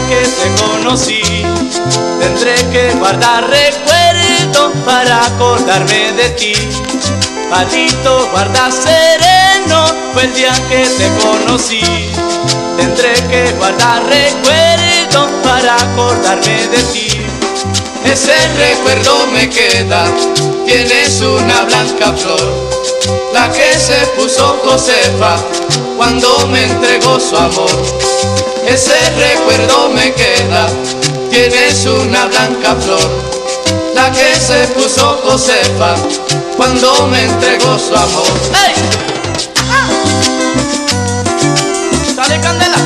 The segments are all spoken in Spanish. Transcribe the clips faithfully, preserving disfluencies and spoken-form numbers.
que te conocí. Tendré que guardar recuerdos para acordarme de ti. Palito, guarda sereno, fue el día que te conocí. Tendré que guardar recuerdos para acordarme de ti. Ese recuerdo me queda, tienes una blanca flor, la que se puso Josefa cuando me entregó su amor. Ese recuerdo me queda, tienes una blanca flor, la que se puso Josefa cuando me entregó su amor. ¡Hey! ¡Ah! ¡Dale candela!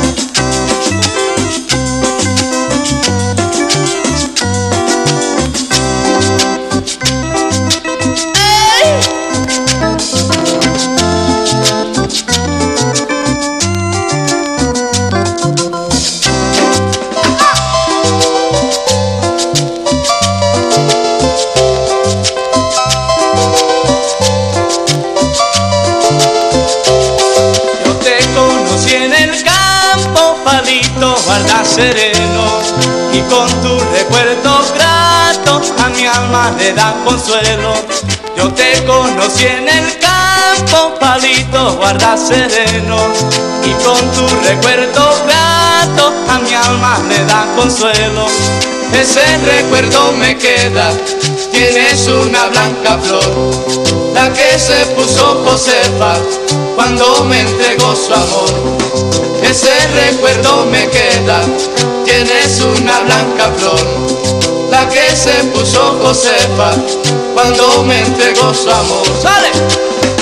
Guarda sereno, y con tus recuerdos gratos a mi alma le da consuelo. Yo te conocí en el campo, palito, guarda sereno, y con tus recuerdos gratos a mi alma le da consuelo. Ese recuerdo me queda, tienes una blanca flor, la que se puso Josefa cuando me entregó su amor. Ese recuerdo me queda, tienes una blanca flor, la que se puso Josefa cuando me entregó su amor. ¡Sale!